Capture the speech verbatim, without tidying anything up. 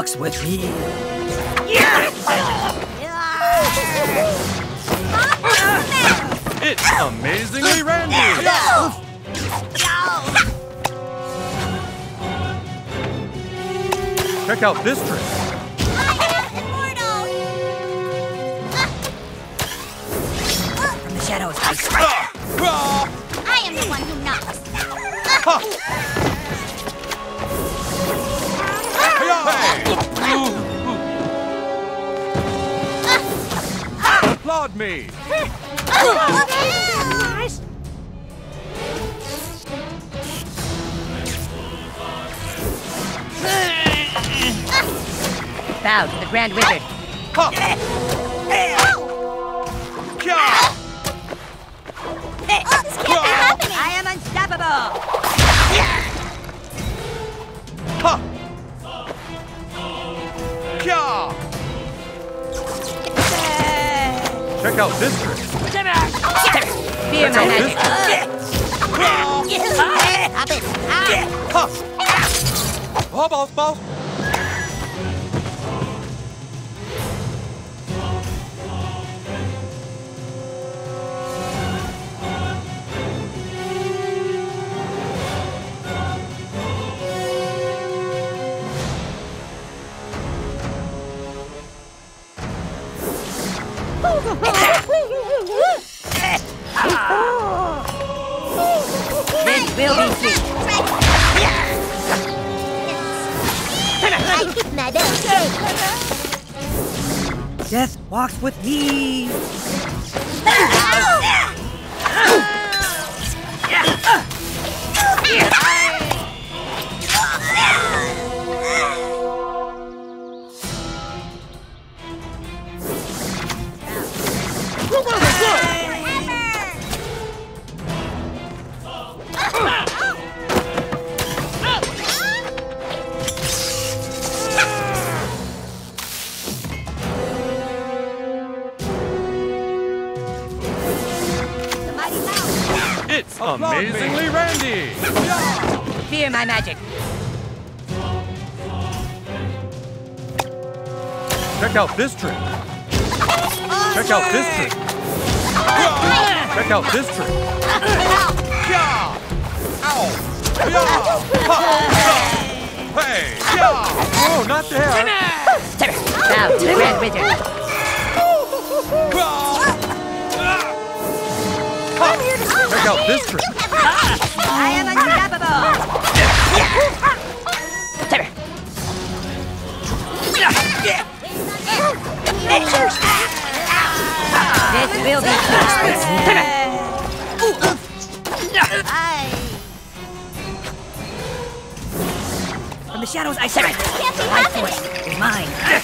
walks with me. It's amazingly Randy! Check out this trick. From the shadows, I strike. I am the one who knocks. Applaud me! Bow to the Grand Wizard. This can't be happening. I am unstoppable! Check out this trick. Fear my magic. Oh, boss, boss. This will be sweet. I keep my bell straight. Death walks with me. It's amazingly Randy! Fear my magic. Check out this trick. Check out this trick. Check out this trick. Hey! Oh, not there! Bow to the Grand Wizard. Check out this trick. I am unstoppable! This will be From the shadows, I strike. Can't be My happening. force is mine.